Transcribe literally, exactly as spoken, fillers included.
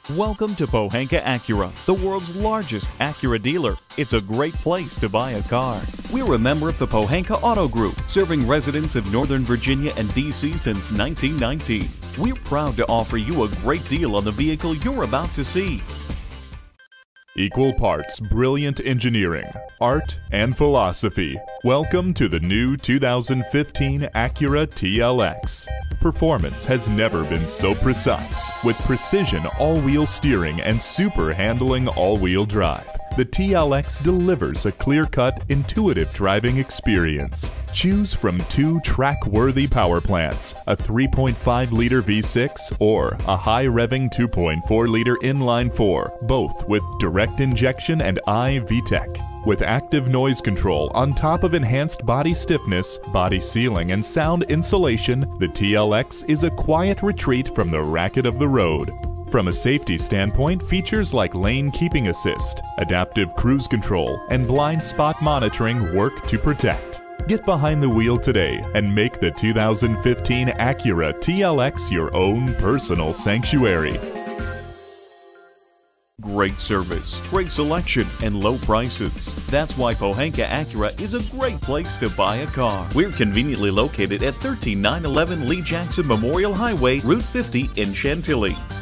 Welcome to Pohanka Acura, the world's largest Acura dealer. It's a great place to buy a car. We're a member of the Pohanka Auto Group, serving residents of Northern Virginia and D C since nineteen nineteen. We're proud to offer you a great deal on the vehicle you're about to see. Equal parts brilliant engineering, art, and philosophy. Welcome to the new two thousand fifteen Acura T L X. Performance has never been so precise, with precision all-wheel steering and super handling all-wheel drive. The T L X delivers a clear-cut, intuitive driving experience. Choose from two track-worthy power plants, a three point five liter V six or a high-revving two point four liter inline-four, both with direct injection and iVTEC. With active noise control on top of enhanced body stiffness, body sealing, and sound insulation, the T L X is a quiet retreat from the racket of the road. From a safety standpoint, features like lane keeping assist, adaptive cruise control, and blind spot monitoring work to protect. Get behind the wheel today and make the two thousand fifteen Acura T L X your own personal sanctuary. Great service, great selection, and low prices. That's why Pohanka Acura is a great place to buy a car. We're conveniently located at one three nine one one Lee Jackson Memorial Highway, Route fifty in Chantilly.